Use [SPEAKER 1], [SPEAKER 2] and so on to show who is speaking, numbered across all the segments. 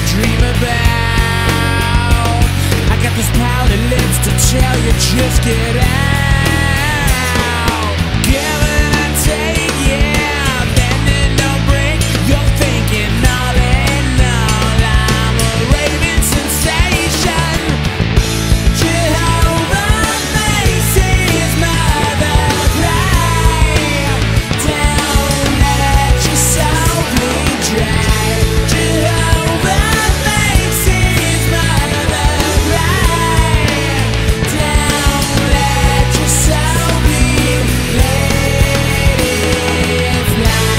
[SPEAKER 1] dream about. I got those pouty lips to tell you just get out. Give and I take, yeah, bend and don't break. You're thinking all in all, I'm a raving sensation. Jehovah makes his mother cry. Don't let your soul bleed dry. Jehovah makes his mother cry. Don't let your soul bleed, let it fly.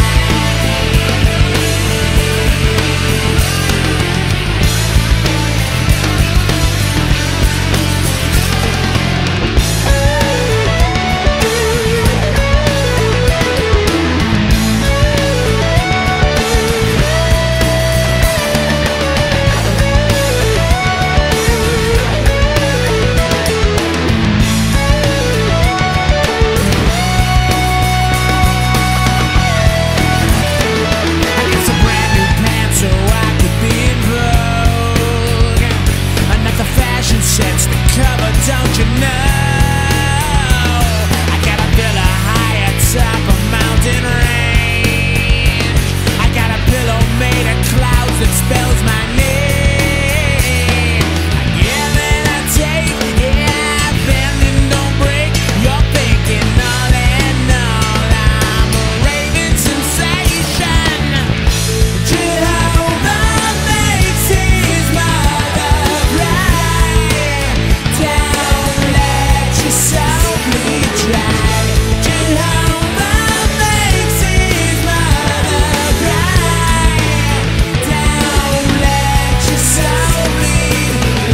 [SPEAKER 1] I got some brand new pants so I could be in vogue. And not the fashion sets the cover, don't you know? I got a villa high atop a mountain range. I got a pillow made of clouds that spells my name. I give and I take, yeah, bend and don't break. You're thinking all in all, I'm a raving sensation. Jehovah makes his mother cry. Don't let your soul bleed dry. Jehovah makes his mother cry. Don't let your soul bleed,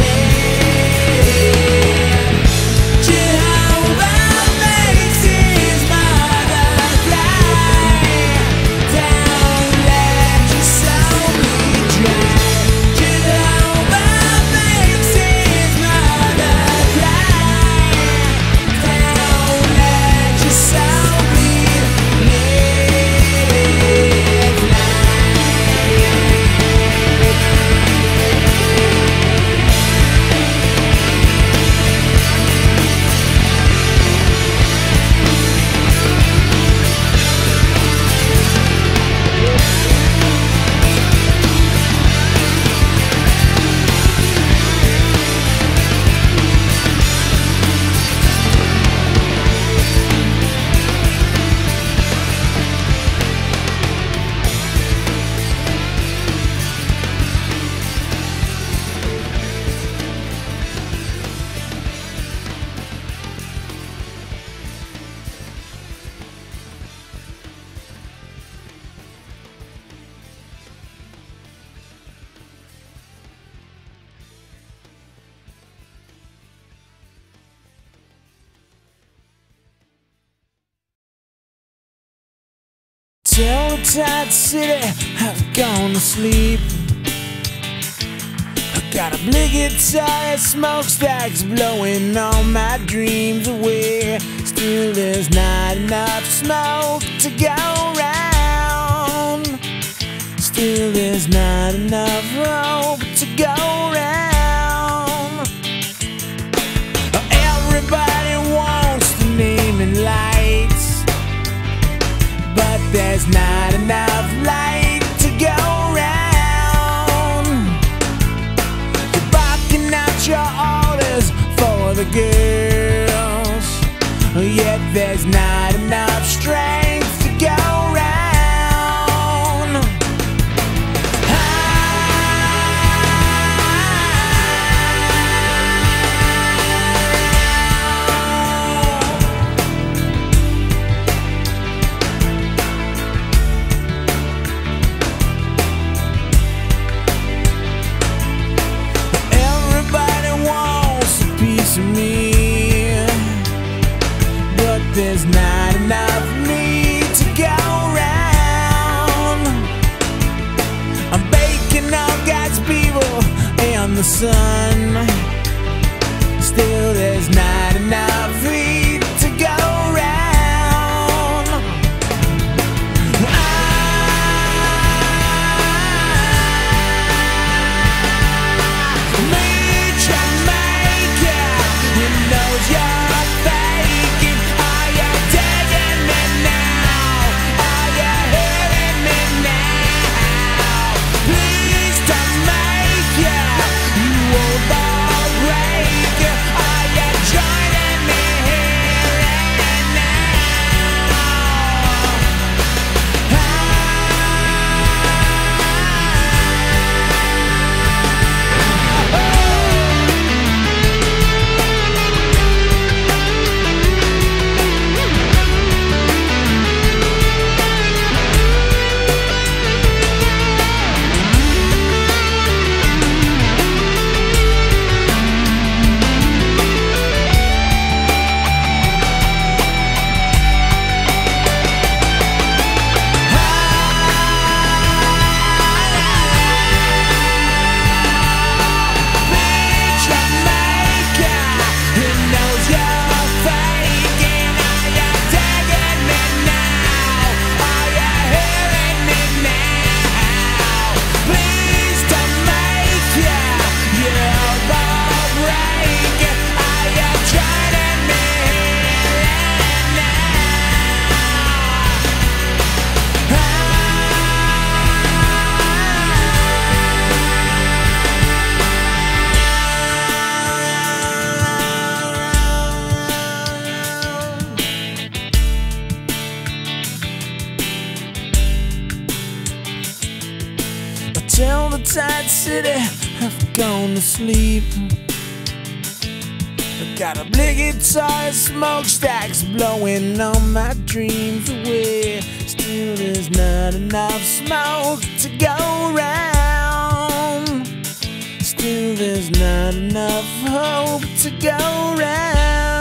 [SPEAKER 1] Jehovah makes his mother cry. Don't let your soul bleed dry. Jehovah makes his mother cry. Don't let your soul bleed, Tired city, I've gone to sleep. I got a blue guitar, smokestacks blowing all my dreams away. Still there's not enough smoke to go round. Still there's not enough rope to go round. Everybody wants the naming lights, but there's not enough light to go round. You're barking out your orders for the girls, yet there's not enough strength to go round. There's not enough me to go round. I'm baking all God's people in the sun. Still there's not enough heat to go round. Dead city have gone to sleep. I got a big guitar, smokestacks blowing all my dreams away. Still there's not enough smoke to go round. Still there's not enough hope to go round.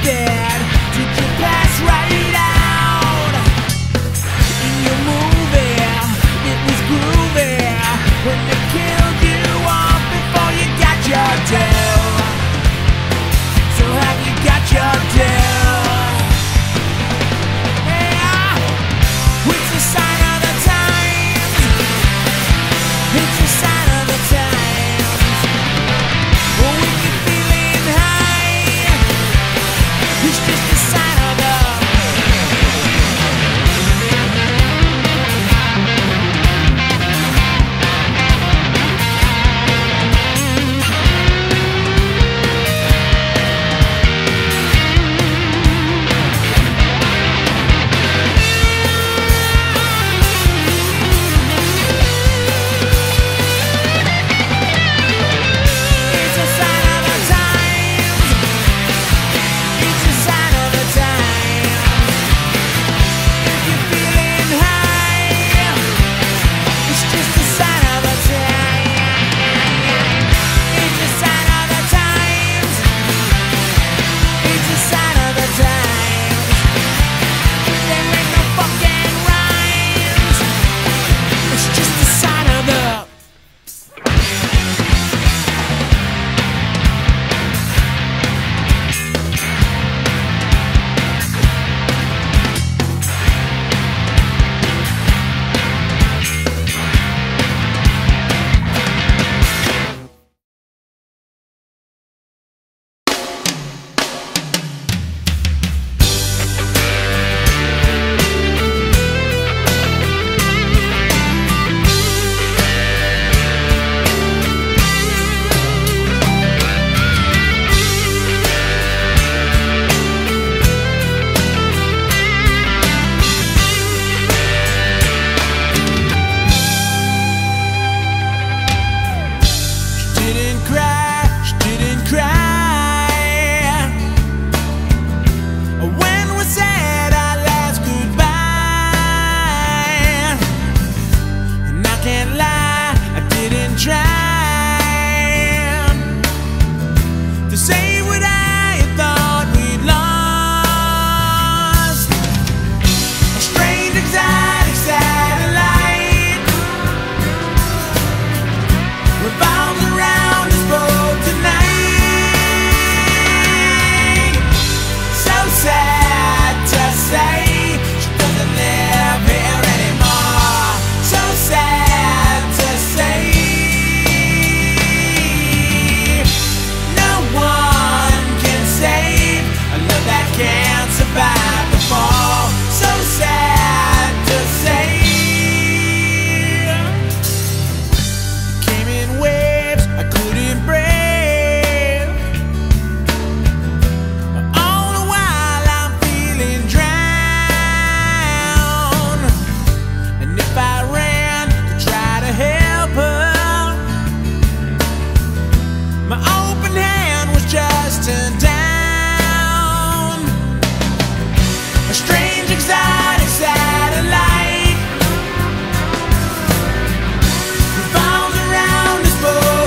[SPEAKER 1] instead? Did you pass right out? In your movie, it was groovy when they killed you off before you got your due. So have you got your due? Yeah, it's a sign of the times. It's a sign of the times. When you're feeling high, it's just a sign of the. It's a sign of the times. It's a sign of the times. If you're feeling high, it's just a sign of the times. It's a sign of the times. It's a sign of the times. There ain't no fucking rhymes. It's just a sign of the. She didn't cry when we said our last goodbye. And I can't lie, I didn't try to say what I thought we'd lost. A strange exotic satellite revolves around this boat tonight. So sad to say she doesn't live here anymore. So sad to say no one can save a love that can't survive the fall. So sad to say. Came in waves I couldn't brave. All the while I'm feeling drowned. And if I ran to try to help her, my open hand was just turned down. A strange exotic satellite revolves around this boat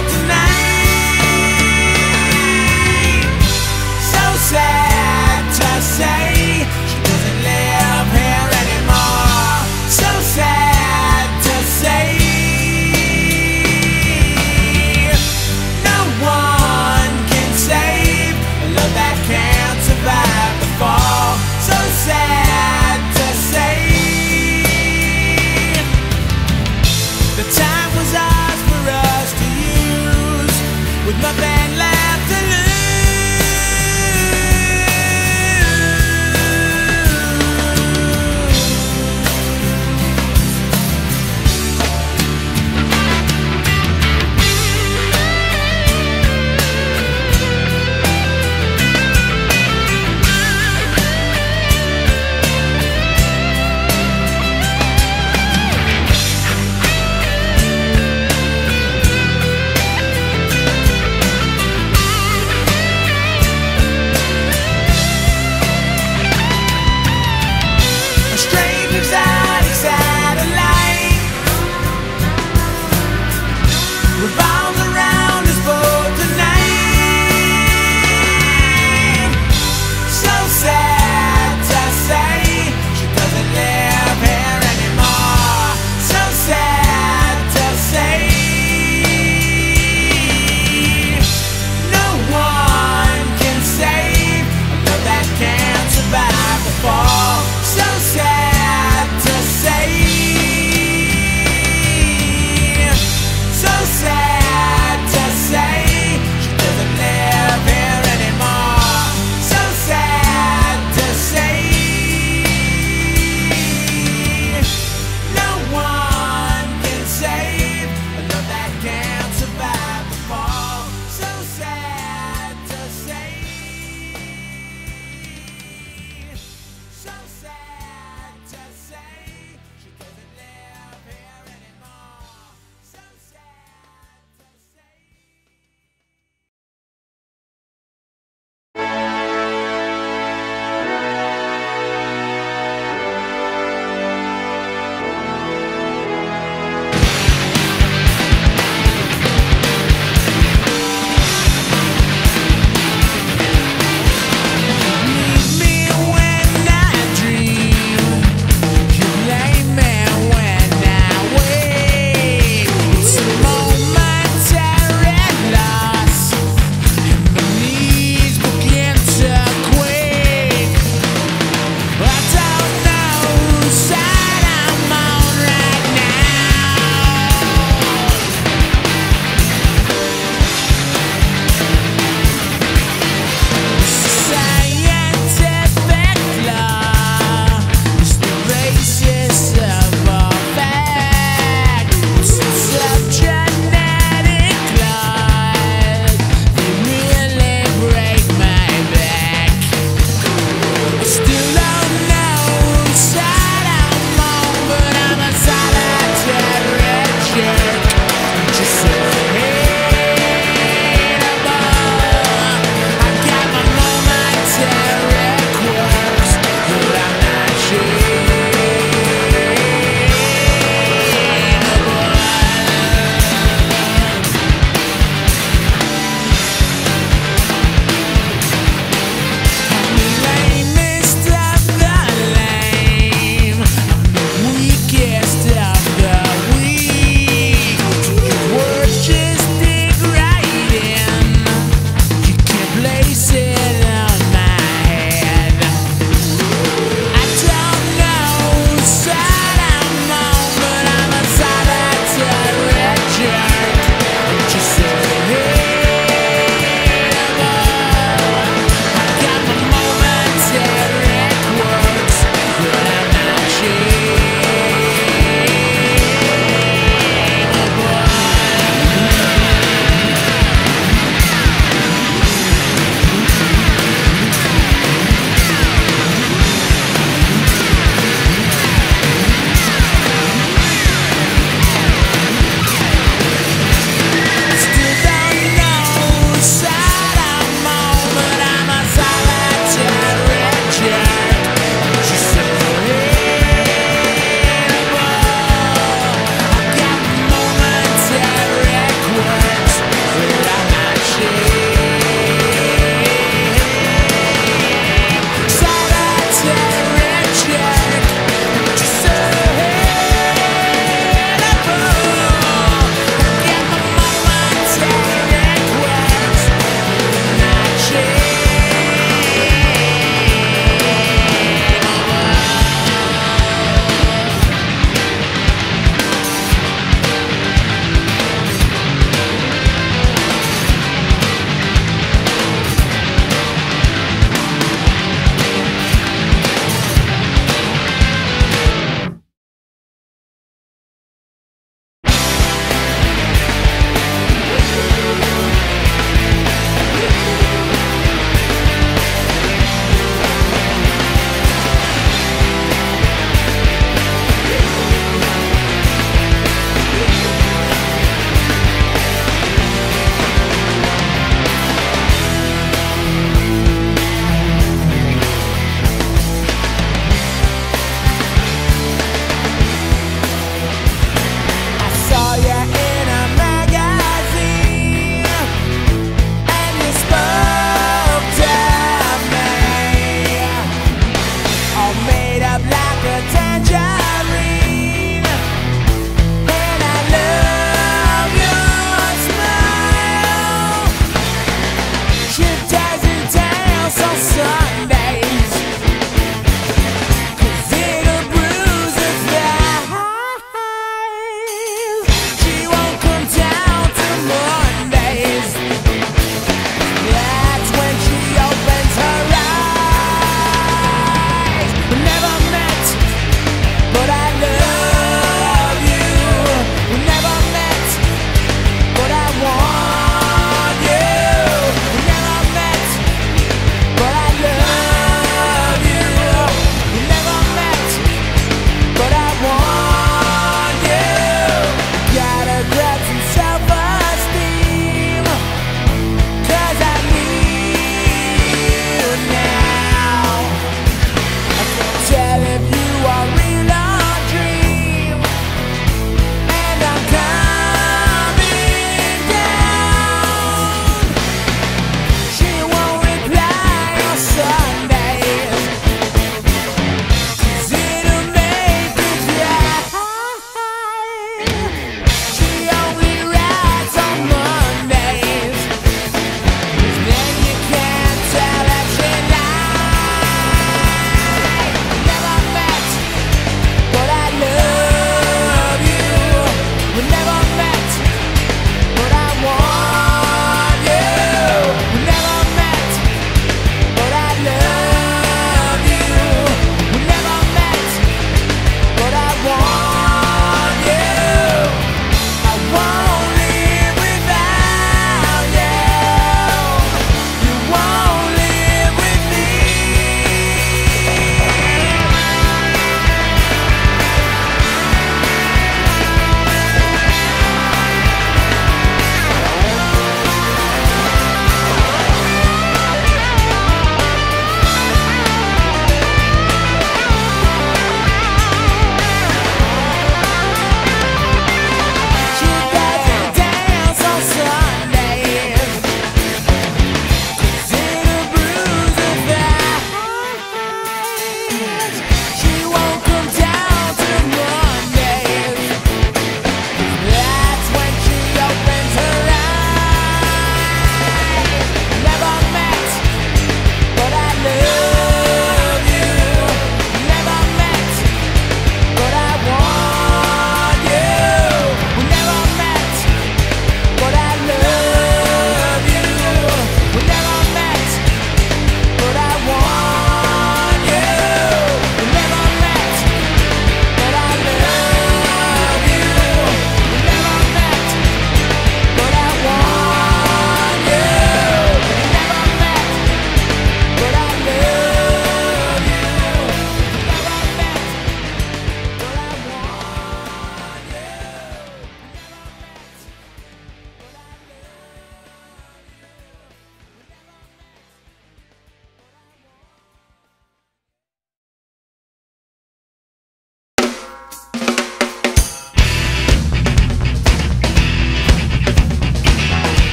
[SPEAKER 1] tonight. So sad to say she doesn't live here anymore. So sad to say no one can save a love that can't survive the fall. So sad to say the time was ours for us to use with nothing left to lose.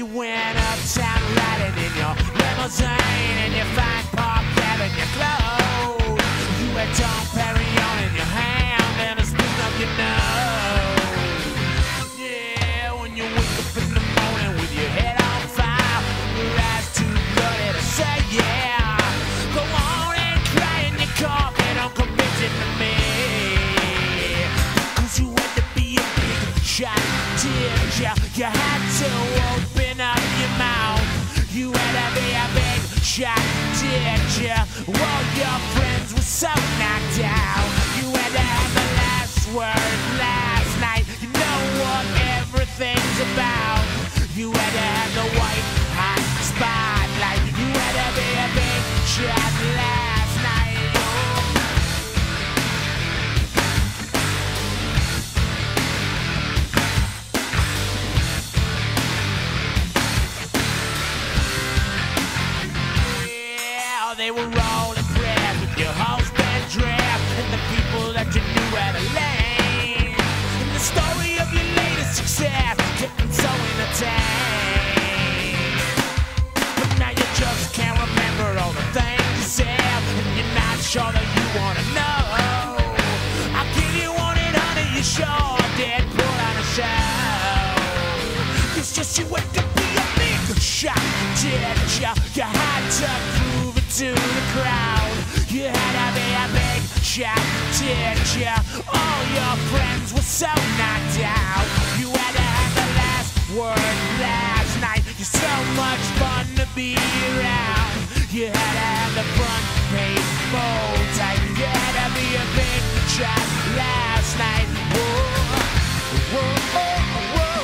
[SPEAKER 1] You went uptown riding in your limousine, and you find Park Avenue in your clothes. You had Dom Perignon in your hand and a spoon up your nose. Yeah, when you wake up in the morning with your head on fire, your eyes too bloody to say yeah. Go on and cry in your coffee, don't come bitching to me. 'Cause you had to be a big shot, did ya? You had to open up your mouth. You had to be a big shot, did ya? All your friends were so knocked out. You had to have the last word last night. You know what everything's about. You had to have the white hot spotlight. You had to be a big shot last night. Yeah, they were all impressed with your husband draft and the people that you knew at a lane. And the story of your latest success kept them so entertained. But now you just can't remember all the things you said, and you're not sure that you wanna know. I'll give you one and honey, you sure did put on a show. It's just you went to be a big shot, did ya? You had to prove it to the crowd. You had to be a big shot, did ya? All your friends were so knocked out. You had to have the last word last night. You're so much fun to be around. You had to have the front page bold type. You had to be a big shot last night. Whoa, whoa, whoa, whoa.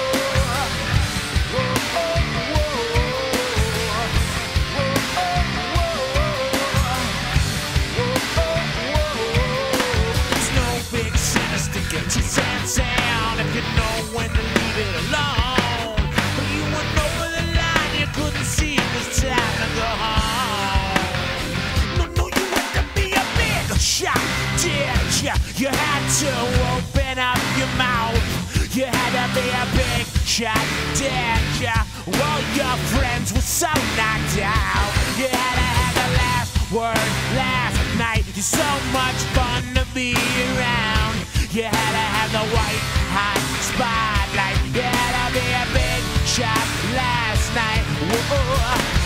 [SPEAKER 1] Sound if you know when to leave it alone. But you went over the line, you couldn't see it was time to go home. No, you had to be a big shot, did ya? You had to open up your mouth. You had to be a big shot, did ya? All your friends were so knocked out. You had to have the last word last night. You're so much fun to be around. You had to have the white hot spotlight. You had to be a big shot last night. Whoa.